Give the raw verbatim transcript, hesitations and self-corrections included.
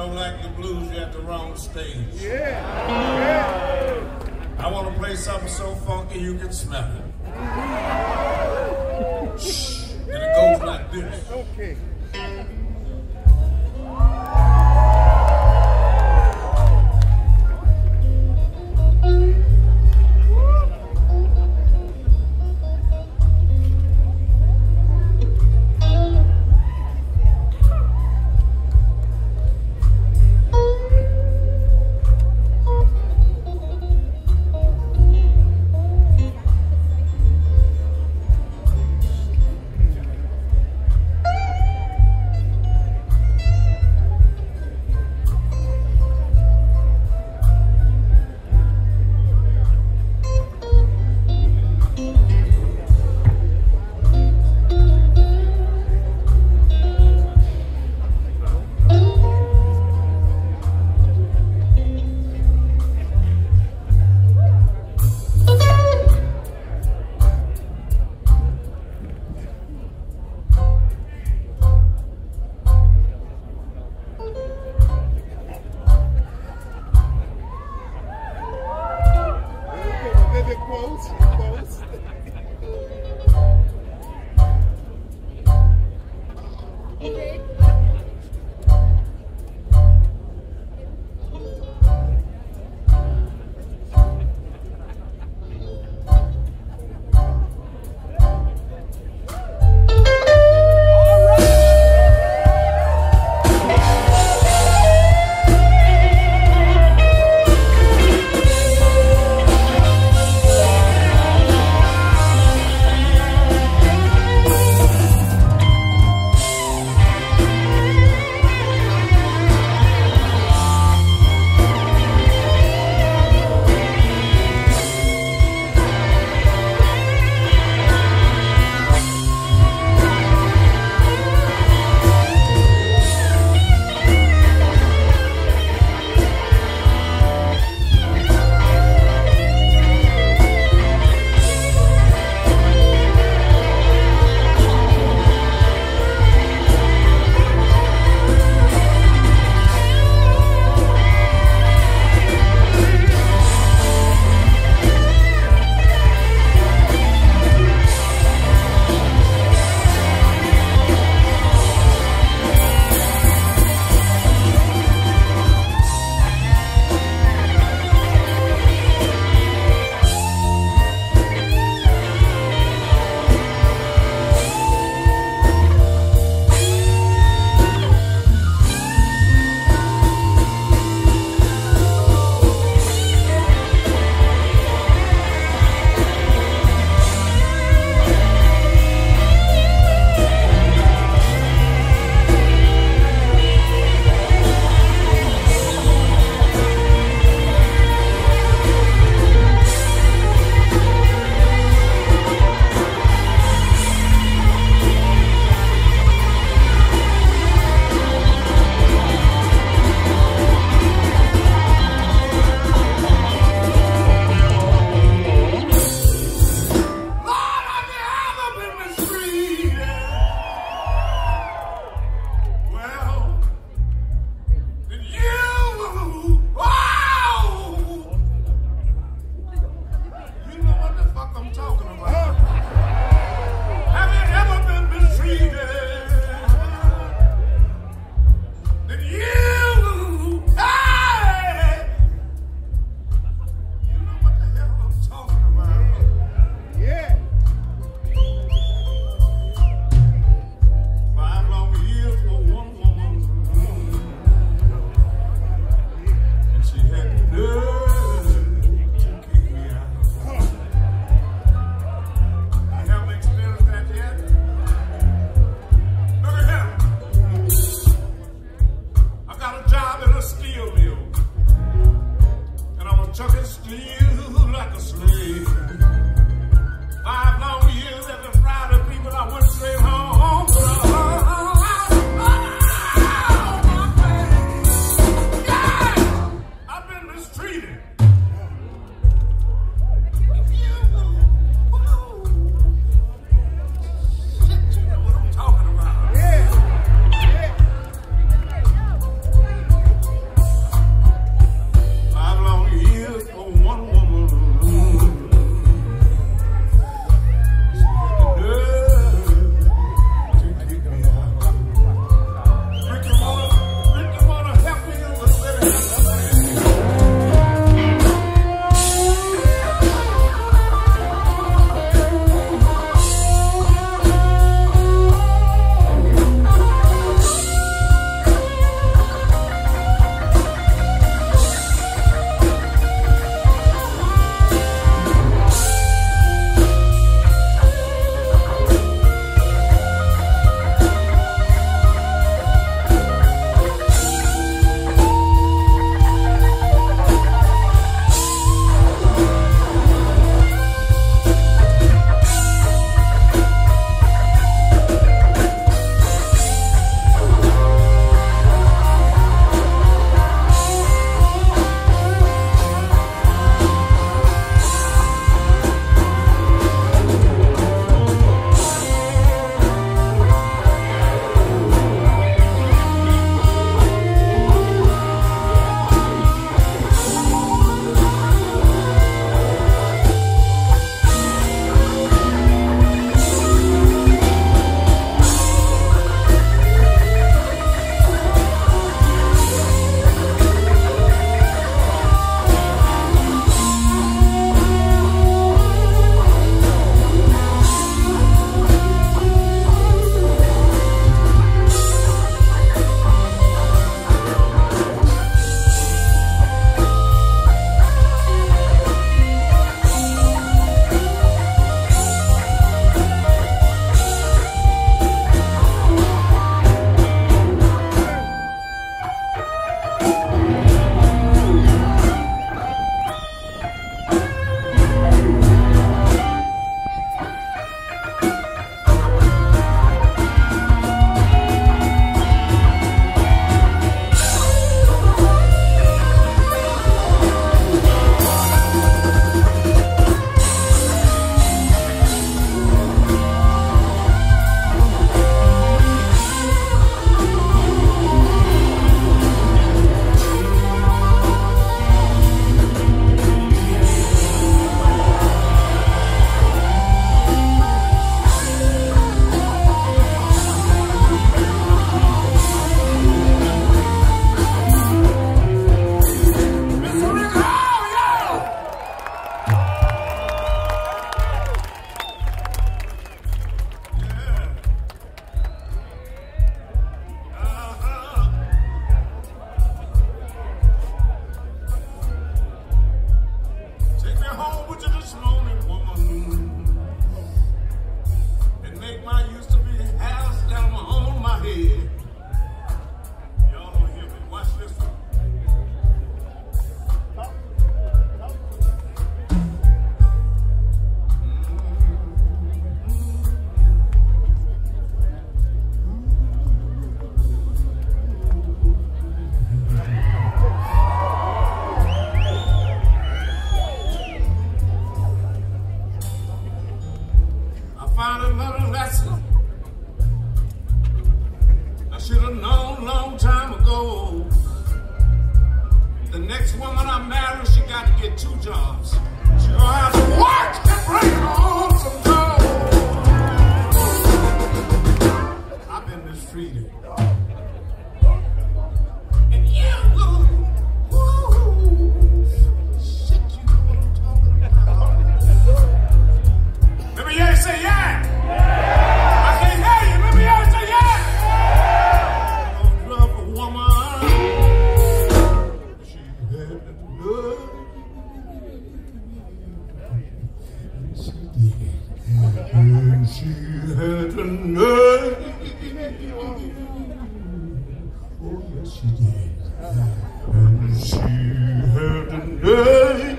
don't like the blues, you're at the wrong stage. Yeah. Yeah. I want to play something so funky you can smell it. Shh. And it goes like this. Okay. next woman I marry, she got to get two jobs. She gonna have to work and bring home some dough. I've been mistreated. And you, woo, shit, you know what I'm talking about. Let me hear you say yeah. Yeah. I can't hear you. Let me hear you say yeah. Don't love a woman. She had the love. And she had the nerve. Oh, yes, she did. And she had the nerve.